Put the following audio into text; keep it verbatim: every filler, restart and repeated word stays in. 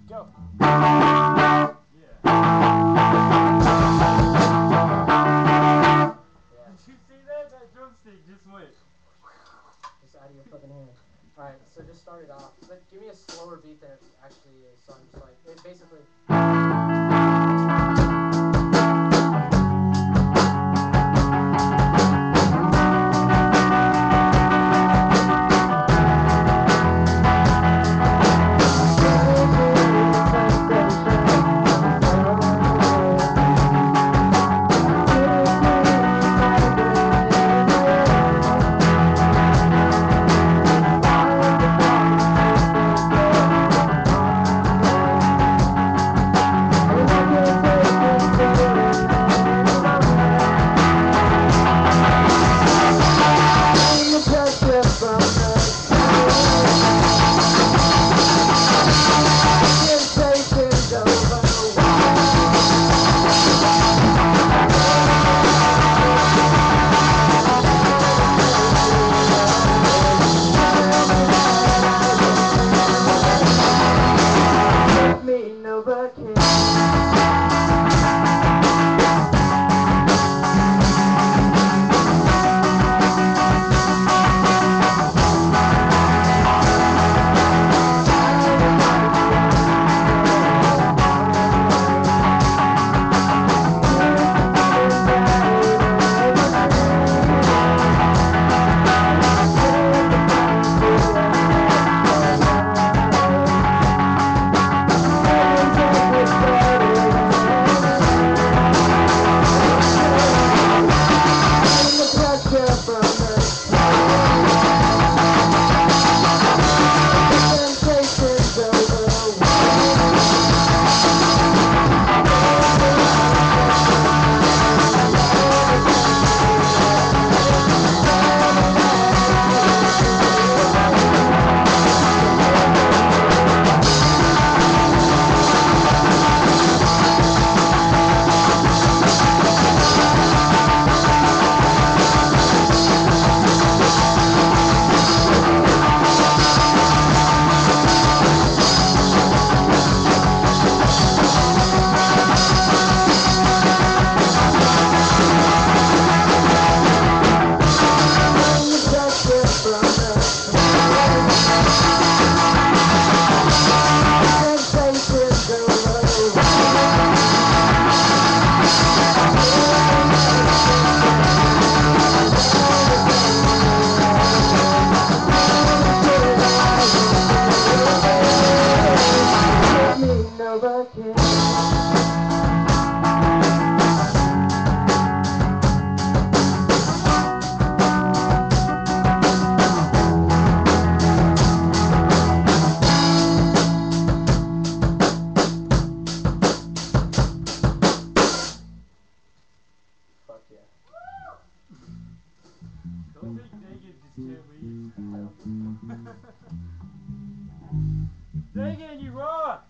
Go. Yeah. Did you see that? That drumstick just went. Just out of your fucking hand. Alright, so just start it off. But give me a slower beat than it actually is. So I'm just like, it basically. Don't think Dagan just can't leave. I don't think so. Dagan, you rock!